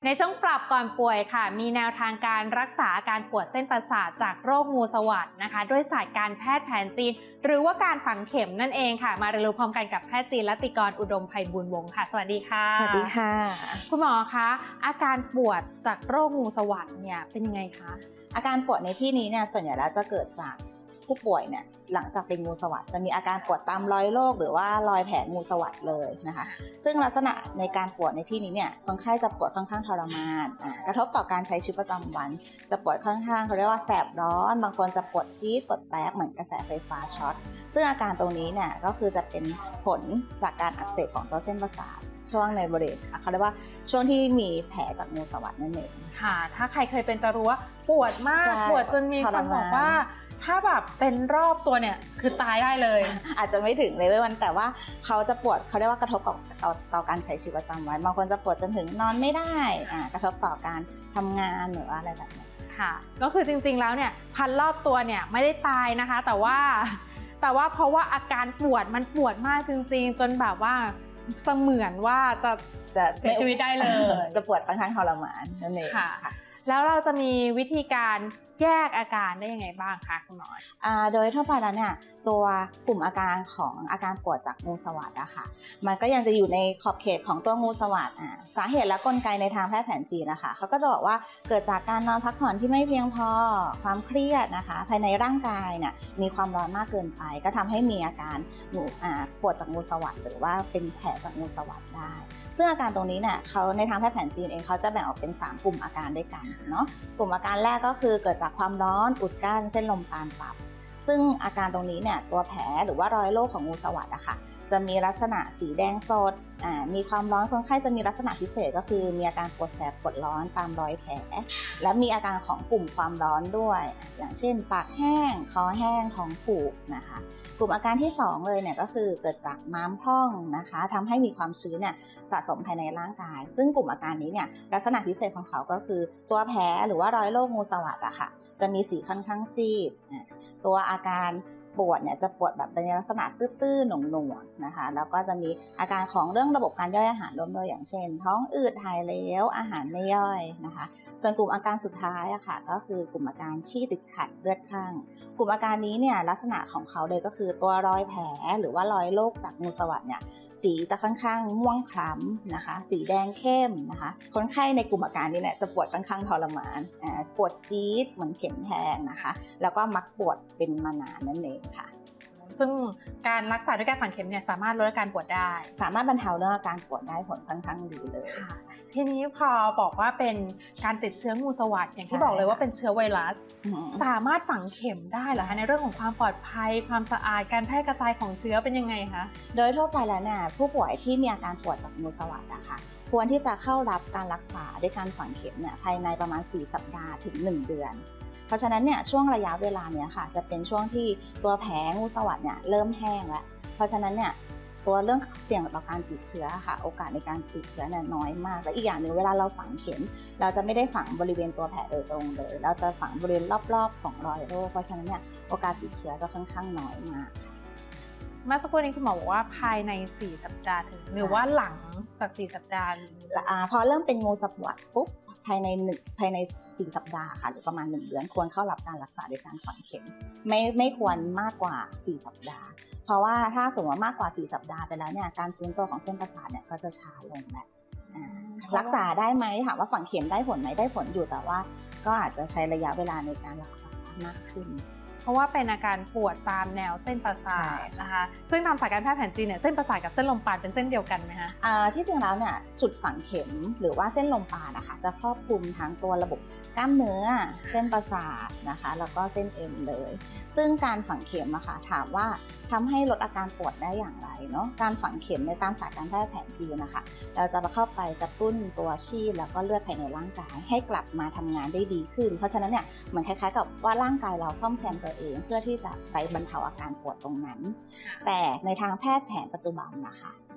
ในช่วงปรับก่อนป่วยค่ะมีแนวทางการรักษาอาการปวดเส้นประสาทจากโรคงูสวัสดนะคะด้วยศาสตร์การแพทย์แผนจีนหรือว่าการฝังเข็มนั่นเองค่ะมาเรียนรู้พร้อมกันกับแพทย์จีนรัตติกรอุดมไพบูลย์วงศ์ค่ะสวัสดีค่ะสวัสดีค่ะคุณหมอคะอาการปวดจากโรคงูสวัสดเนี่ยเป็นยังไงคะอาการปวดในที่นี้เนี่ยส่วนใหญ่แล้วจะเกิดจากผู้ป่วยเนี่ยหลังจากเป็นงูสวัสดจะมีอาการปวดตามรอยโรคหรือว่ารอยแผลงูสวัสดเลยนะคะซึ่งลักษณะในการปวดในที่นี้เนี่ยคนไข้จะปวดค่อนข้างทรมานกระทบต่อการใช้ชีวิตประจำวันจะปวดค่อนข้างเขาเรียกว่าแสบร้อนบางคนจะปวดจี๊ดปวดแตกเหมือนกระแสไฟฟ้าช็อตซึ่งอาการตรงนี้เนี่ยก็คือจะเป็นผลจากการอักเสบของตัวเส้นประสาทช่วงในบริเวณเขาเรียกว่าช่วงที่มีแผลจากงูสวัสดนั่นเองค่ะถ้าใครเคยเป็นจะรู้ว่าปวดมากปวดจนมีคนบอกว่าถ้าแบบเป็นรอบตัวเนี่ยคือตายได้เลยอาจจะไม่ถึงเลยวันแต่ว่าเขาจะปวดเขาเรียกว่ากระทบต่อการใช้ชีวิตประจำวันบางคนจะปวดจนถึงนอนไม่ได้กระทบต่อการทำงานหรืออะไรแบบนี้ค่ะก็คือจริงๆแล้วเนี่ยพันรอบตัวเนี่ยไม่ได้ตายนะคะแต่ว่าเพราะว่าอาการปวดมันปวดมากจริงๆจนแบบว่าเสมือนว่าจะเสียชีวิตได้เลยจะปวดค่อนข้างทรมานนั่นเองค่ะแล้วเราจะมีวิธีการแยกอาการได้ยังไงบ้างคะคุณหมอโดยทั่วไปแล้วเนี่ยตัวกลุ่มอาการของอาการปวดจากงูสวัสดอะค่ะมันก็ยังจะอยู่ในขอบเขตของตัวงูสวัสดสาเหตุและกลไกในทางแพทย์แผนจีนนะคะเขาก็จะบอกว่าเกิดจากการนอนพักผ่อนที่ไม่เพียงพอความเครียดนะคะภายในร่างกายเนี่ยมีความร้อนมากเกินไปก็ทำให้มีอาการปวดจากงูสวัสดหรือว่าเป็นแผลจากงูสวัสดได้ซึ่งอาการตรงนี้เนี่ยเขาในทางแพทย์แผนจีนเองเขาจะแบ่งออกเป็น3กลุ่มอาการด้วยกันเนาะกลุ่มอาการแรกก็คือเกิดจากความร้อนอุดกั้นเส้นลมปานต่ำซึ่งอาการตรงนี้เนี่ยตัวแผลหรือว่ารอยโรคของงูสวัสดอะค่ะจะมีลักษณะสีแดงสดมีความร้อนคนไข้จะมีลักษณะพิเศษก็คือมีอาการปวดแสบปวดร้อนตามรอยแผลและมีอาการของกลุ่มความร้อนด้วยอย่างเช่นปากแห้งคอแห้งท้องผูกนะคะกลุ่มอาการที่2เลยเนี่ยก็คือเกิดจากม้ามพร่องนะคะทำให้มีความชื้นเนี่ยสะสมภายในร่างกายซึ่งกลุ่มอาการนี้เนี่ยลักษณะพิเศษของเขาก็คือตัวแผลหรือว่ารอยโรคงูสวัสดอะค่ะจะมีสีค่อนข้างซีดตัวอาการปวดเนี่ยจะปวดแบบในลักษณะตื้อๆหน่วงๆนะคะแล้วก็จะมีอาการของเรื่องระบบการย่อยอาหารร่วมด้วยอย่างเช่นท้องอืดถ่ายเหลวอาหารไม่ย่อยนะคะส่วนกลุ่มอาการสุดท้ายอะค่ะก็คือกลุ่มอาการชี่ติดขัดเลือดข้างกลุ่มอาการนี้เนี่ยลักษณะของเขาเลยก็คือตัวรอยแผลหรือว่ารอยโรคจากงูสวัสดเนี่ยสีจะค่อนข้างม่วงคล้ำนะคะสีแดงเข้มนะคะคนไข้ในกลุ่มอาการนี้เนี่ยจะปวดค่อนข้างทรมานปวดจี๊ดเหมือนเข็มแทงนะคะแล้วก็มักปวดเป็นมานานนั่นเองค่ะซึ่งการรักษาด้วยการฝังเข็มเนี่ยสามารถลดอาการปวดได้สามารถบรรเทาเรื่องอาการปวดได้ผลค่อนข้างดีเลยค่ะทีนี้พอบอกว่าเป็นการติดเชื้องูสวัสดอย่างที่บอกเลยว่าเป็นเชื้อไวรัสสามารถฝังเข็มได้เหรอคะในเรื่องของความปลอดภัยความสะอาดการแพร่กระจายของเชื้อเป็นยังไงคะโดยทั่วไปแล้วเนี่ยผู้ป่วยที่มีอาการปวดจากงูสวัสดนะคะควรที่จะเข้ารับการรักษาด้วยการฝังเข็มเนี่ยภายในประมาณ4สัปดาห์ถึง1เดือนเพราะฉะนั้นเนี่ยช่วงระยะเวลาเนี้ยค่ะจะเป็นช่วงที่ตัวแผลงูสวัสดเนี่ยเริ่มแห้งแล้วเพราะฉะนั้นเนี่ยตัวเรื่องเสี่ยงต่อการติดเชื้อค่ะโอกาสในการติดเชื้อเนี่ยน้อยมากและอีกอย่างหนึ่งเวลาเราฝังเข็มเราจะไม่ได้ฝังบริเวณตัวแผลโดยตรงเลยเราจะฝังบริเวณรอบๆของรอยโรคเพราะฉะนั้นเนี่ยโอกาสติดเชื้อจะค่อนข้างน้อยมากค่ะเมื่อสักครู่นี้คุณหมอบอกว่าภายใน4สัปดาห์ถึงหรือว่าหลังจาก4สัปดาห์พอเริ่มเป็นงูสวัสดปุ๊บภายใน4สัปดาห์ค่ะหรือประมาณ1เดือนควรเข้ารับการรักษาด้วยการฝังเข็มไม่ควรมากกว่า4สัปดาห์เพราะว่าถ้าสมมติว่ามากกว่า4สัปดาห์ไปแล้วเนี่ยการฟื้นตัวของเส้นประสาทเนี่ยก็จะช้าลงแหละรักษาได้ไหมถามว่าฝังเข็มได้ผลไหมได้ผลอยู่แต่ว่าก็อาจจะใช้ระยะเวลาในการรักษามากขึ้นเพราะว่าเป็นอาการปวดตามแนวเส้นประสาทนะคะซึ่งตามศาสตร์การแพทย์แผนจีนเนี่ยเส้นประสาทกับเส้นลมปราณเป็นเส้นเดียวกันไหมคะที่จริงแล้วเนี่ยจุดฝังเข็มหรือว่าเส้นลมปราณนะคะจะครอบคลุมทั้งตัวระบบกล้ามเนื้อเส้นประสาทนะคะแล้วก็เส้นเอ็นเลยซึ่งการฝังเข็มอะค่ะถามว่าทำให้ลดอาการปวดได้อย่างไรเนาะการฝังเข็มในตามศาสตร์การแพทย์แผนจีนนะคะเราจะเข้าไปกระตุ้นตัวชีพแล้วก็เลือดภายในร่างกายให้กลับมาทำงานได้ดีขึ้นเพราะฉะนั้นเนี่ยเหมือนคล้ายๆกับว่าร่างกายเราซ่อมแซมตัวเองเพื่อที่จะไปบรรเทาอาการปวดตรงนั้นแต่ในทางแพทย์แผนปัจจุบันนะคะ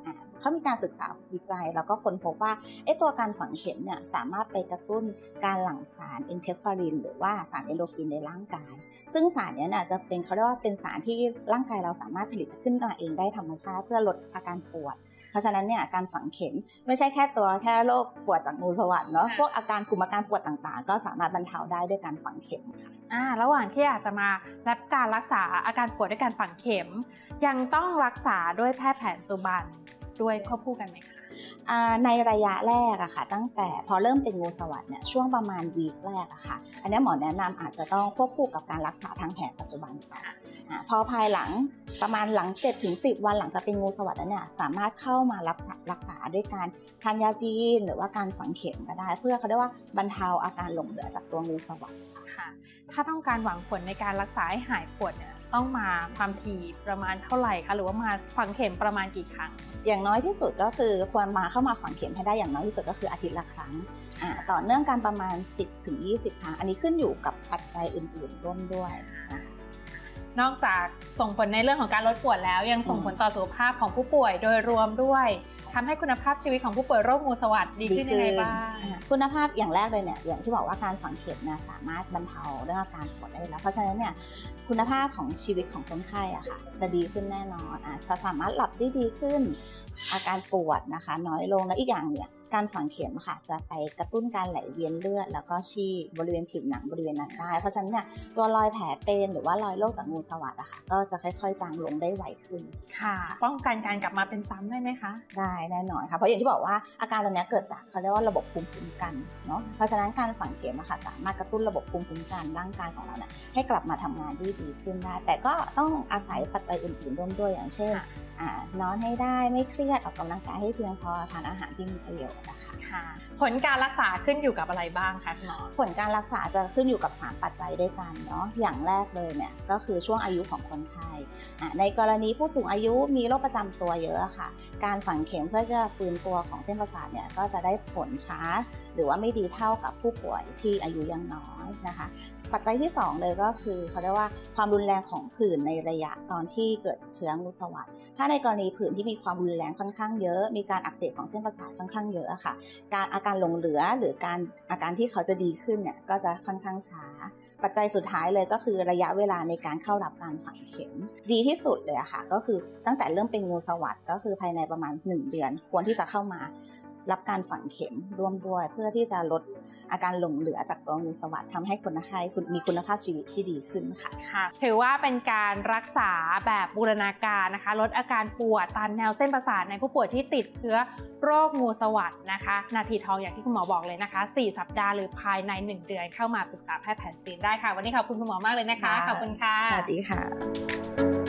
เขามีการศึกษาวิจัยแล้วก็ค้นพบว่าตัวการฝังเข็มเนี่ยสามารถไปกระตุ้นการหลั่งสารเอนเคฟารินหรือว่าสารเอนโดรฟินในร่างกายซึ่งสารนี้เนี่ยจะเป็นเขาเรียกว่าเป็นสารที่ร่างกายเราสามารถผลิตขึ้นมาเองได้ธรรมชาติเพื่อลดอาการปวดเพราะฉะนั้นเนี่ยการฝังเข็มไม่ใช่แค่โรคปวดจากงูสวัสด์เนาะพวกกลุ่มอาการปวดต่างๆก็สามารถบรรเทาได้ด้วยการฝังเข็มระหว่างที่อาจจะมารับการรักษาอาการปวดด้วยการฝังเข็มยังต้องรักษาด้วยแพทย์แผนปัจจุบันด้วยควบคู่กันไหมคะในระยะแรกอะค่ะตั้งแต่พอเริ่มเป็นงูสวัสด์เนี่ยช่วงประมาณวีคแรกอะค่ะอันนี้หมอแนะนำอาจจะต้องควบคู่กับการรักษาทางแผนปัจจุบันพอภายหลังประมาณหลัง 7-10 วันหลังจากเป็นงูสวัสด์แล้วเนี่ยสามารถเข้ามารักษาด้วยการทานยาจีนหรือว่าการฝังเข็มก็ได้เพื่อเขาเรียกว่าบรรเทาอาการหลงเหลือจากตัวงูสวัสด์ค่ะถ้าต้องการหวังผลในการรักษาให้หายปวดเนี่ยต้องมาความถี่ประมาณเท่าไหร่คะหรือว่ามาฝังเข็มประมาณกี่ครั้งอย่างน้อยที่สุดก็คือควรเข้ามาฝังเข็มให้ได้อย่างน้อยที่สุดก็คืออาทิตย์ละครั้งต่อเนื่องกันประมาณ 10-20 ครั้งอันนี้ขึ้นอยู่กับปัจจัยอื่นๆร่วมด้วยนอกจากส่งผลในเรื่องของการลดปวดแล้วยังส่งผลต่อสุขภาพของผู้ป่วยโดยรวมด้วยทำให้คุณภาพชีวิตของผู้ป่วยโรคงูสวัสด์ดีขึ้นยังไงบ้างคุณภาพอย่างแรกเลยเนี่ยอย่างที่บอกว่าการฝังเข็มเนี่ยสามารถบรรเทาเรื่องอาการปวดได้แล้วเพราะฉะนั้นเนี่ยคุณภาพของชีวิตของคนไข้อะค่ะจะดีขึ้นแน่นอนจะสามารถหลับได้ดีขึ้นอาการปวดนะคะน้อยลงและอีกอย่างเนี่ยการฝังเข็มค่ะจะไปกระตุ้นการไหลเวียนเลือดแล้วก็ฉี่บริเวณผิวหนังบริเวณนั้นได้เพราะฉะนั้นเนี่ยตัวรอยแผลเป็นหรือว่ารอยโรคจากงูสวัสด์อะค่ะก็จะค่อยๆจางลงได้ไวขึ้นค่ะป้องกันการกลับมาเป็นซ้ำได้ไหมคะได้แน่นอนค่ะเพราะอย่างที่บอกว่าอาการตรงนี้เกิดจากเขาเรียกว่าระบบภูมิคุ้มกันเนาะเพราะฉะนั้นการฝังเข็มอะค่ะสามารถกระตุ้นระบบภูมิคุ้มกันร่างกายของเราเนี่ยให้กลับมาทำงานได้ดีขึ้นได้แต่ก็ต้องอาศัยปัจจัยอื่นๆร่วมด้วยอย่างเช่นนอนให้ได้ไม่เครียดออกกำลังกายให้เพียงพอทานอาหารที่มีประโยชน์นะคะผลการรักษาขึ้นอยู่กับอะไรบ้างคะคุณหมอผลการรักษาจะขึ้นอยู่กับ3ปัจจัยด้วยกันเนาะอย่างแรกเลยเนี่ยก็คือช่วงอายุของคนไข้ในกรณีผู้สูงอายุมีโรคประจำตัวเยอะค่ะการฝังเข็มเพื่อจะฟื้นตัวของเส้นประสาทเนี่ยก็จะได้ผลช้าหรือว่าไม่ดีเท่ากับผู้ป่วยที่อายุยังน้อยนะคะปัจจัยที่2เลยก็คือเขาเรียกว่าความรุนแรงของผื่นในระยะตอนที่เกิดเชื้องูสวัสด์ถ้าในกรณีผื่นที่มีความรุนแรงค่อนข้างเยอะมีการอักเสบของเส้นประสาทค่อนข้างเยอะค่ะอาการหลงเหลือหรืออาการที่เขาจะดีขึ้นเนี่ยก็จะค่อนข้างช้าปัจจัยสุดท้ายเลยก็คือระยะเวลาในการเข้ารับการฝังเข็มดีที่สุดเลยอะค่ะก็คือตั้งแต่เริ่มเป็นงูสวัสด์ก็คือภายในประมาณ1เดือนควรที่จะเข้ามารับการฝังเข็มร่วมด้วยเพื่อที่จะลดอาการหลงเหลือจากตัวงูสวัสด์ทำให้คนไข้มีคุณภาพชีวิตที่ดีขึ้นค่ะถือว่าเป็นการรักษาแบบบูรณาการนะคะลดอาการปวดตามแนวเส้นประสาทในผู้ป่วยที่ติดเชื้อโรคงูสวัสด์นะคะนาทีทองอย่างที่คุณหมอบอกเลยนะคะ4สัปดาห์หรือภายใน1เดือนเข้ามาปรึกษาแพทย์แผนจีนได้ค่ะวันนี้ขอบคุณคุณหมอมากเลยนะคะขอบคุณค่ะสวัสดีค่ะ